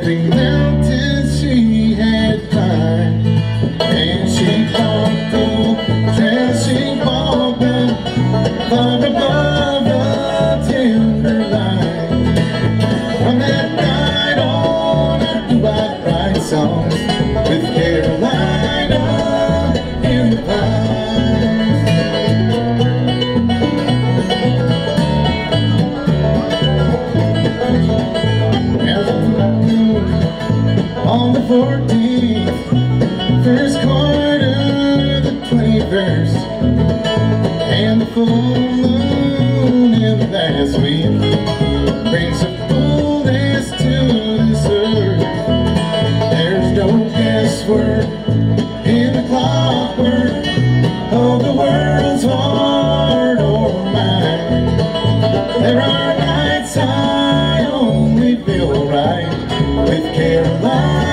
every mountain she had climbed, and she walked the trail she walked far above the timberline. From that night on, I knew I'd write songs with Carolina in the pines. As the moon on the 14th, first quarter, the 21st, and the full moon in the last week brings a fullness to this earth. There's no guesswork in the clockwork of the world's heart or mind. There are nights I only feel right with Carolina